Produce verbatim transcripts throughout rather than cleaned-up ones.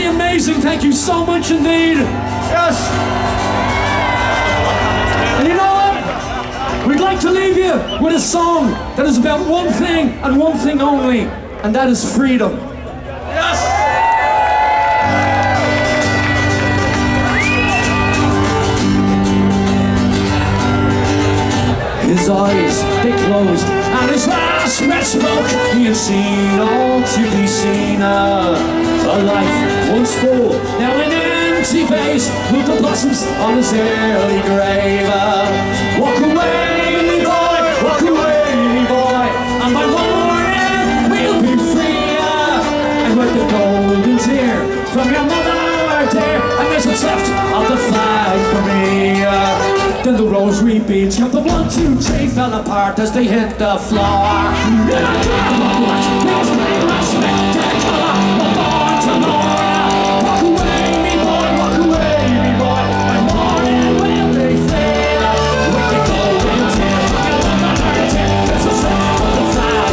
absolutely amazing. Thank you so much indeed. Yes. And you know what? We'd like to leave you with a song that is about one thing and one thing only, and that is freedom. Yes. His eyes, they closed, and his last breath spoke. He had seen all to be seen. Uh, a life once full, now an empty vase, with the blossoms on his early grave. Uh, walk away, boy, walk away, boy, and by morning we'll be free. Uh, and with the golden tear from your mother dear, and there's what's left of the flag for me. Uh, Then the rosary beads kept the one, two, three fell apart as they hit the floor. Walk away, me boy, walk away, me boy. My morning will be fair. With the golden tear, there's a sound of the flag.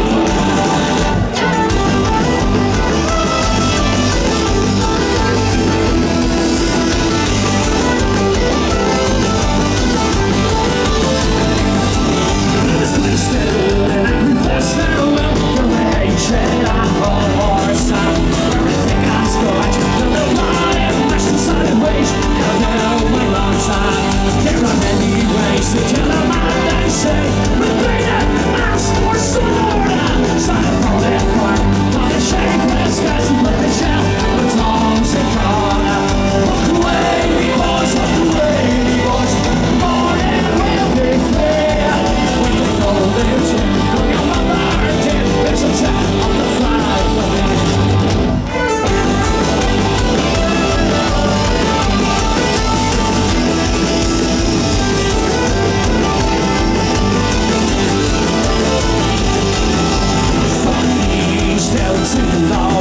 Still too long.